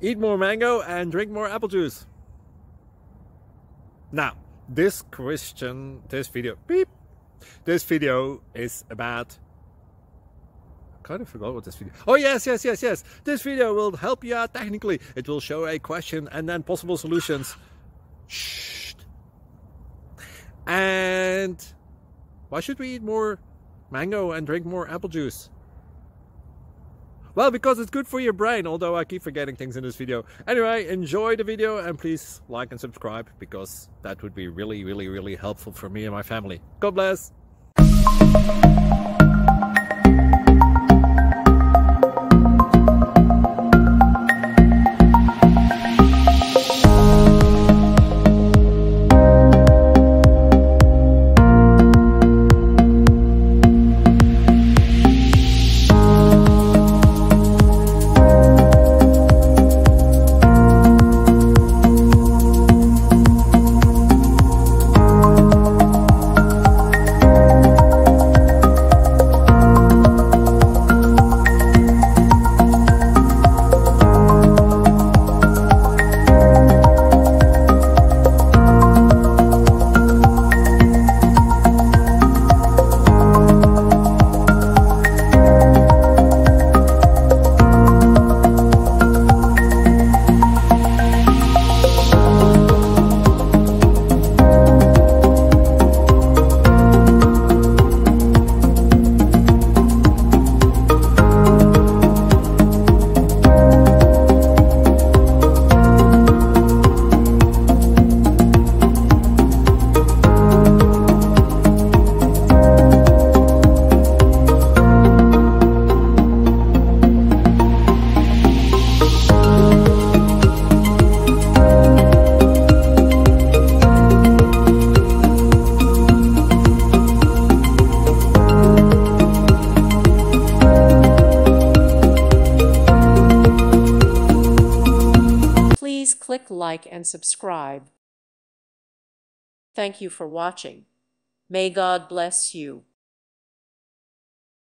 Eat more mango and drink more apple juice. Now, this video is about... I kind of forgot what this video... Oh, yes. This video will help you out technically. It will show a question and then possible solutions. Shh. And why should we eat more mango and drink more apple juice? Well, because it's good for your brain, although I keep forgetting things in this video. Anyway, enjoy the video and please like and subscribe, because that would be really helpful for me and my family. God bless! Please click like and subscribe. Thank you for watching. May God bless you.